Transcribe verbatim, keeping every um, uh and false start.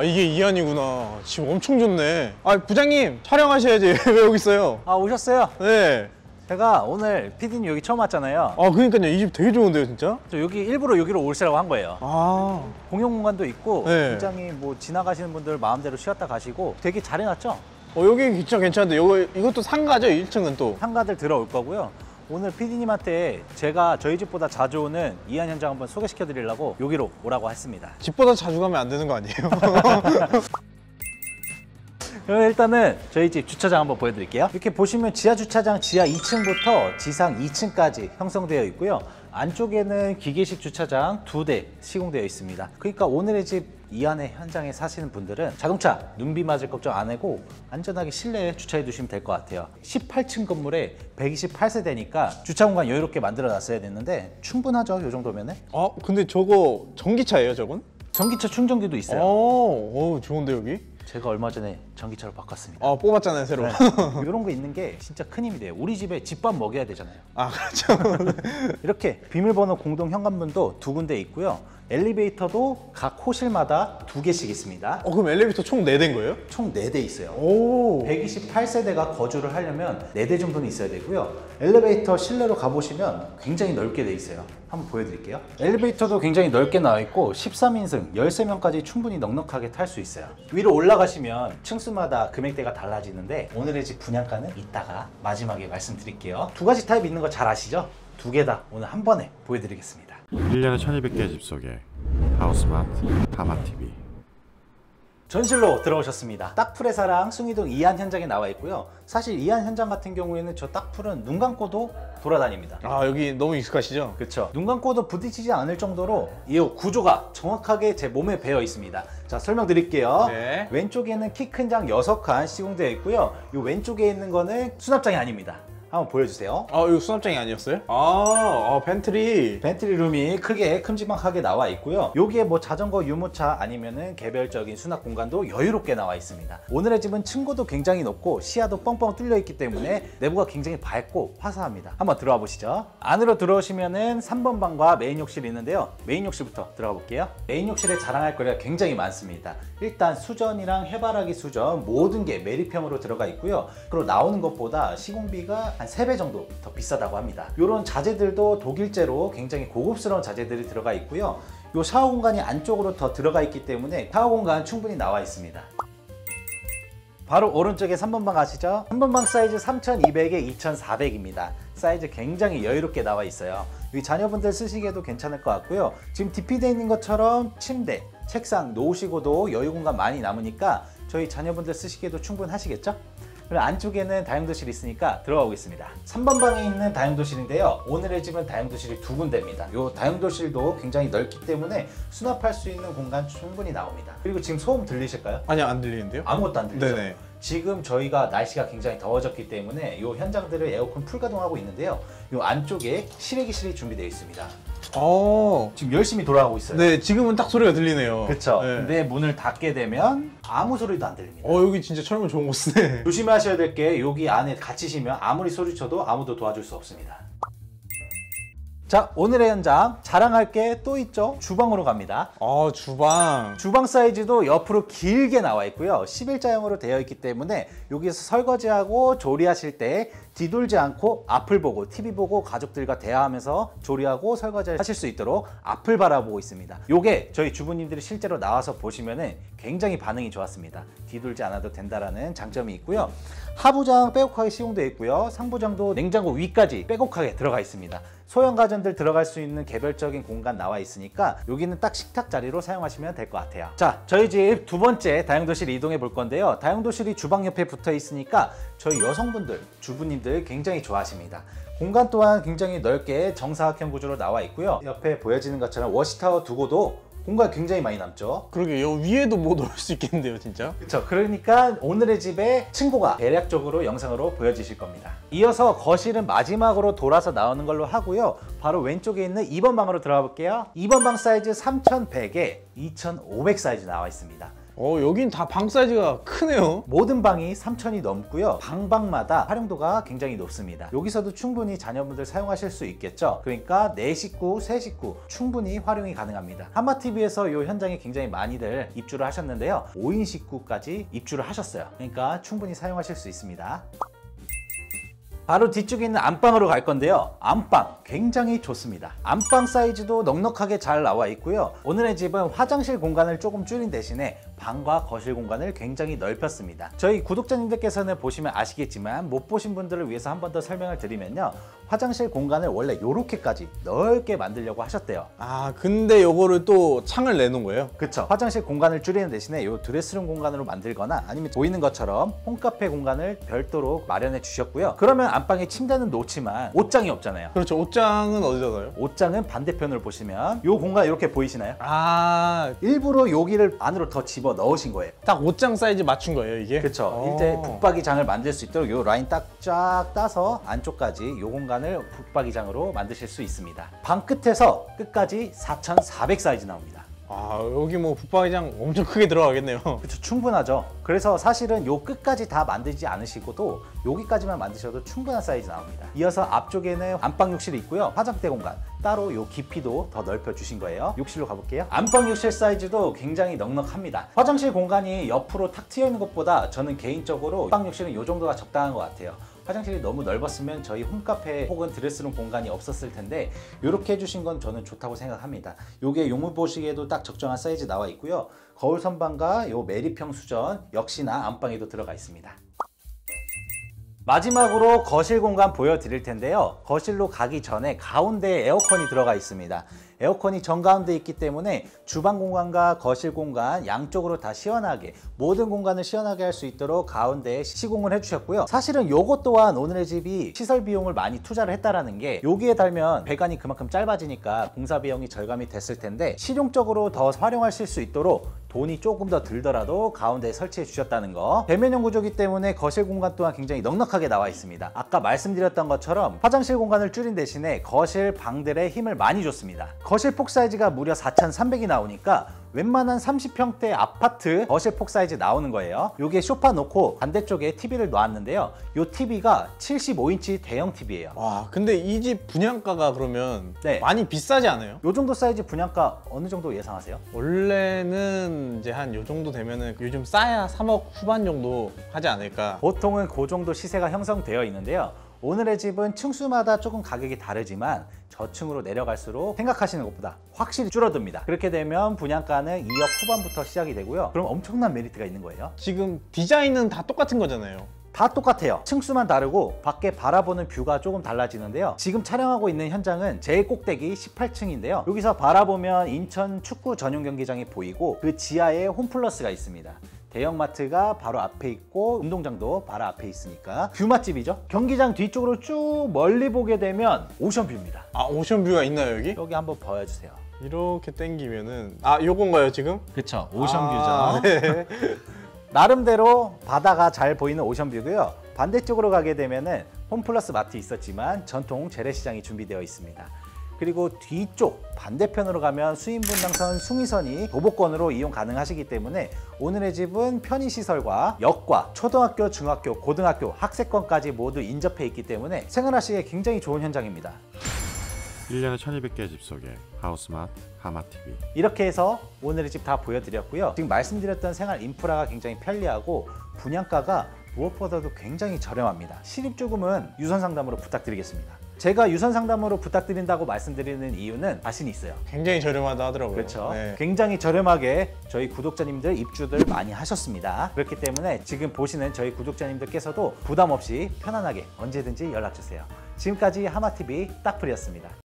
아 이게 이안이구나. 집 엄청 좋네. 아 부장님 촬영하셔야지. 왜 여기 있어요? 아 오셨어요? 네. 제가 오늘 피디님 여기 처음 왔잖아요. 아 그러니까요. 이 집 되게 좋은데요 진짜? 저 여기 일부러 여기로 오시라고 한 거예요. 아 공용 공간도 있고 네. 굉장히 뭐 지나가시는 분들 마음대로 쉬었다 가시고 되게 잘 해놨죠? 어 여기 진짜 괜찮은데 요거, 이것도 상가죠? 일 층은 또? 상가들 들어올 거고요. 오늘 피디님한테 제가 저희 집보다 자주 오는 이안 현장 한번 소개시켜 드리려고 여기로 오라고 했습니다. 집보다 자주 가면 안 되는 거 아니에요? 그럼 일단은 저희 집 주차장 한번 보여드릴게요. 이렇게 보시면 지하 주차장 지하 이 층부터 지상 이 층까지 형성되어 있고요. 안쪽에는 기계식 주차장 두 대 시공되어 있습니다. 그러니까 오늘의 집 이안의 현장에 사시는 분들은 자동차 눈비 맞을 걱정 안 하고 안전하게 실내에 주차해 두시면 될 것 같아요. 십팔 층 건물에 백이십팔 세대니까 주차 공간 여유롭게 만들어 놨어야 됐는데 충분하죠, 이 정도면은. 아 근데 저거 전기차예요 저건? 전기차 충전기도 있어요. 오, 오 좋은데 여기? 제가 얼마 전에 전기차로 바꿨습니다. 아 뽑았잖아요 새로. 네. 이런 거 있는 게 진짜 큰 힘이 돼요. 우리 집에 집밥 먹여야 되잖아요. 아 그렇죠. 이렇게 비밀번호 공동 현관문도 두 군데 있고요. 엘리베이터도 각 호실마다 두 개씩 있습니다. 어 그럼 엘리베이터 총 네 대인 거예요? 총 네 대 있어요. 오. 백이십팔 세대가 거주를 하려면 네 대 정도는 있어야 되고요. 엘리베이터 실내로 가보시면 굉장히 넓게 돼 있어요. 한번 보여드릴게요. 엘리베이터도 굉장히 넓게 나와 있고 십삼 인승 열세 명까지 충분히 넉넉하게 탈 수 있어요. 위로 올라가시면 층수마다 금액대가 달라지는데 오늘의 집 분양가는 이따가 마지막에 말씀드릴게요. 두 가지 타입 있는 거 잘 아시죠? 두 개 다 오늘 한 번에 보여드리겠습니다. 일 년에 천이백 개의 집 속에 하우스마트 하마티비. 전실로 들어오셨습니다. 딱풀의 사랑 숭이동 이안 현장에 나와 있고요. 사실 이안 현장 같은 경우에는 저 딱풀은 눈 감고도 돌아다닙니다. 아 여기 너무 익숙하시죠? 그렇죠. 눈 감고도 부딪히지 않을 정도로 이 구조가 정확하게 제 몸에 배어 있습니다. 자 설명드릴게요. 네. 왼쪽에는 키 큰 장 여섯 칸 시공되어 있고요. 이 왼쪽에 있는 거는 수납장이 아닙니다. 한번 보여주세요. 아 이거 수납장이 아니었어요? 아, 아 벤트리. 벤트리 룸이 크게 큼지막하게 나와 있고요. 여기에 뭐 자전거 유모차 아니면은 개별적인 수납 공간도 여유롭게 나와 있습니다. 오늘의 집은 층고도 굉장히 높고 시야도 뻥뻥 뚫려 있기 때문에 내부가 굉장히 밝고 화사합니다. 한번 들어와 보시죠. 안으로 들어오시면은 삼 번 방과 메인 욕실이 있는데요. 메인 욕실부터 들어가 볼게요. 메인 욕실에 자랑할 거리가 굉장히 많습니다. 일단 수전이랑 해바라기 수전 모든 게 매립형으로 들어가 있고요. 그리고 나오는 것보다 시공비가 한 세 배 정도 더 비싸다고 합니다. 이런 자재들도 독일제로 굉장히 고급스러운 자재들이 들어가 있고요. 이 샤워 공간이 안쪽으로 더 들어가 있기 때문에 샤워 공간 충분히 나와 있습니다. 바로 오른쪽에 삼 번 방 아시죠? 삼 번 방 사이즈 삼천이백에 이천사백입니다. 사이즈 굉장히 여유롭게 나와 있어요. 이 자녀분들 쓰시기에도 괜찮을 것 같고요. 지금 디피되어 있는 것처럼 침대, 책상 놓으시고도 여유 공간 많이 남으니까 저희 자녀분들 쓰시기에도 충분하시겠죠? 그리고 안쪽에는 다용도실이 있으니까 들어가 보겠습니다. 삼 번 방에 있는 다용도실인데요. 오늘의 집은 다용도실이 두 군데입니다. 이 다용도실도 굉장히 넓기 때문에 수납할 수 있는 공간 충분히 나옵니다. 그리고 지금 소음 들리실까요? 아니 안 들리는데요? 아무것도 안 들리죠? 네네. 지금 저희가 날씨가 굉장히 더워졌기 때문에 이 현장들을 에어컨 풀 가동하고 있는데요. 이 안쪽에 실외기실이 준비되어 있습니다. 어. 지금 열심히 돌아가고 있어요. 네 지금은 딱 소리가 들리네요. 그렇죠. 네. 근데 문을 닫게 되면 아무 소리도 안 들립니다. 어 여기 진짜 철문 좋은 곳 쓰네. 조심하셔야 될 게 여기 안에 갇히시면 아무리 소리쳐도 아무도 도와줄 수 없습니다. 자 오늘의 현장 자랑할 게 또 있죠. 주방으로 갑니다. 아 주방. 주방 사이즈도 옆으로 길게 나와 있고요. 십일자형으로 되어 있기 때문에 여기서 설거지하고 조리하실 때 뒤돌지 않고 앞을 보고 티비 보고 가족들과 대화하면서 조리하고 설거지 하실 수 있도록 앞을 바라보고 있습니다. 요게 저희 주부님들이 실제로 나와서 보시면은 굉장히 반응이 좋았습니다. 뒤돌지 않아도 된다라는 장점이 있고요. 하부장 빼곡하게 시공되어 있고요. 상부장도 냉장고 위까지 빼곡하게 들어가 있습니다. 소형 가전들 들어갈 수 있는 개별적인 공간 나와 있으니까 여기는 딱 식탁 자리로 사용하시면 될 것 같아요. 자, 저희 집 두 번째 다용도실 이동해 볼 건데요. 다용도실이 주방 옆에 붙어 있으니까 저희 여성분들, 주부님들 굉장히 좋아하십니다. 공간 또한 굉장히 넓게 정사각형 구조로 나와 있고요. 옆에 보여지는 것처럼 워시타워 두고도 공간 굉장히 많이 남죠. 그러게 요 위에도 뭐 넣을 수 있겠는데요 진짜. 그렇죠. 그러니까 오늘의 집의 층고가 대략적으로 영상으로 보여지실 겁니다. 이어서 거실은 마지막으로 돌아서 나오는 걸로 하고요. 바로 왼쪽에 있는 이 번 방으로 들어가 볼게요. 이 번 방 사이즈 삼천백에 이천오백 사이즈 나와 있습니다. 어, 여긴 다 방 사이즈가 크네요. 모든 방이 삼천이 넘고요. 방방마다 활용도가 굉장히 높습니다. 여기서도 충분히 자녀분들 사용하실 수 있겠죠. 그러니까 네 식구, 세 식구 충분히 활용이 가능합니다. 하마티비에서 이 현장에 굉장히 많이들 입주를 하셨는데요. 오 인 식구까지 입주를 하셨어요. 그러니까 충분히 사용하실 수 있습니다. 바로 뒤쪽에 있는 안방으로 갈 건데요. 안방 굉장히 좋습니다. 안방 사이즈도 넉넉하게 잘 나와 있고요. 오늘의 집은 화장실 공간을 조금 줄인 대신에 방과 거실 공간을 굉장히 넓혔습니다. 저희 구독자님들께서는 보시면 아시겠지만 못 보신 분들을 위해서 한 번 더 설명을 드리면요. 화장실 공간을 원래 이렇게까지 넓게 만들려고 하셨대요. 아, 근데 요거를 또 창을 내놓은 거예요? 그쵸. 화장실 공간을 줄이는 대신에 이 드레스룸 공간으로 만들거나 아니면 보이는 것처럼 홈카페 공간을 별도로 마련해 주셨고요. 그러면 안방에 침대는 놓지만 옷장이 없잖아요. 그렇죠. 옷장은 어디다 놔요? 옷장은 반대편을 보시면 이 공간 이렇게 보이시나요? 아, 일부러 여기를 안으로 더 집어 넣으신 거예요. 딱 옷장 사이즈 맞춘 거예요, 이게? 그렇죠. 어. 이때 붙박이장을 만들 수 있도록 이 라인 딱 쫙 따서 안쪽까지 이 공간을 붙박이장으로 만드실 수 있습니다. 방 끝에서 끝까지 사천사백 사이즈 나옵니다. 아, 여기 뭐 붙박이장 엄청 크게 들어가겠네요. 그렇죠. 충분하죠. 그래서 사실은 요 끝까지 다 만들지 않으시고도 여기까지만 만드셔도 충분한 사이즈 나옵니다. 이어서 앞쪽에는 안방 욕실이 있고요. 화장대 공간 따로 요 깊이도 더 넓혀 주신 거예요. 욕실로 가볼게요. 안방 욕실 사이즈도 굉장히 넉넉합니다. 화장실 공간이 옆으로 탁 트여 있는 것보다 저는 개인적으로 안방 욕실은 요 정도가 적당한 것 같아요. 화장실이 너무 넓었으면 저희 홈카페 혹은 드레스룸 공간이 없었을 텐데 이렇게 해주신 건 저는 좋다고 생각합니다. 요게 용물 보시기에도 딱 적정한 사이즈 나와 있고요. 거울 선반과 요 메리평 수전 역시나 안방에도 들어가 있습니다. 마지막으로 거실 공간 보여드릴 텐데요. 거실로 가기 전에 가운데에 에어컨이 들어가 있습니다. 에어컨이 정가운데 있기 때문에 주방 공간과 거실 공간 양쪽으로 다 시원하게 모든 공간을 시원하게 할 수 있도록 가운데에 시공을 해주셨고요. 사실은 요것 또한 오늘의 집이 시설 비용을 많이 투자를 했다라는 게 여기에 달면 배관이 그만큼 짧아지니까 공사 비용이 절감이 됐을 텐데 실용적으로 더 활용하실 수 있도록 돈이 조금 더 들더라도 가운데에 설치해 주셨다는 거. 대면형 구조이기 때문에 거실 공간 또한 굉장히 넉넉하게 나와 있습니다. 아까 말씀드렸던 것처럼 화장실 공간을 줄인 대신에 거실 방들에 힘을 많이 줬습니다. 거실 폭 사이즈가 무려 사천삼백이 나오니까 웬만한 삼십 평대 아파트 거실 폭 사이즈 나오는 거예요. 요게 소파 놓고 반대쪽에 티비를 놨는데요. 요 티비가 칠십오 인치 대형 티비예요. 와, 근데 이 집 분양가가 그러면 네. 많이 비싸지 않아요? 요 정도 사이즈 분양가 어느 정도 예상하세요? 원래는 이제 한 요 정도 되면은 요즘 싸야 삼억 후반 정도 하지 않을까. 보통은 그 정도 시세가 형성되어 있는데요. 오늘의 집은 층수마다 조금 가격이 다르지만 저층으로 내려갈수록 생각하시는 것보다 확실히 줄어듭니다. 그렇게 되면 분양가는 이억 후반부터 시작이 되고요. 그럼 엄청난 메리트가 있는 거예요. 지금 디자인은 다 똑같은 거잖아요. 다 똑같아요. 층수만 다르고 밖에 바라보는 뷰가 조금 달라지는데요. 지금 촬영하고 있는 현장은 제일 꼭대기 십팔 층인데요. 여기서 바라보면 인천 축구 전용 경기장이 보이고 그 지하에 홈플러스가 있습니다. 대형마트가 바로 앞에 있고 운동장도 바로 앞에 있으니까 뷰 맛집이죠. 경기장 뒤쪽으로 쭉 멀리 보게 되면 오션뷰입니다. 아, 오션뷰가 있나요, 여기? 여기 한번 보여주세요. 이렇게 당기면은 아, 요건가요, 지금? 그쵸, 아, 네. 나름대로 바다가 잘 보이는 오션뷰고요. 반대쪽으로 가게 되면은 홈플러스 마트 있었지만 전통 재래시장이 준비되어 있습니다. 그리고 뒤쪽 반대편으로 가면 수인분당선 숭이선이 도보권으로 이용 가능하시기 때문에 오늘의 집은 편의시설과 역과 초등학교, 중학교, 고등학교, 학생권까지 모두 인접해 있기 때문에 생활하시기에 굉장히 좋은 현장입니다. 일 년에 천이백 개의 집 속에 하우스마트 하마티비. 이렇게 해서 오늘의 집 다 보여드렸고요. 지금 말씀드렸던 생활 인프라가 굉장히 편리하고 분양가가 무엇보다도 굉장히 저렴합니다. 실입조금은 유선 상담으로 부탁드리겠습니다. 제가 유선 상담으로 부탁드린다고 말씀드리는 이유는 자신이 있어요. 굉장히 저렴하다 하더라고요. 그렇죠. 네. 굉장히 저렴하게 저희 구독자님들 입주들 많이 하셨습니다. 그렇기 때문에 지금 보시는 저희 구독자님들께서도 부담 없이 편안하게 언제든지 연락 주세요. 지금까지 하마티비 딱풀이었습니다.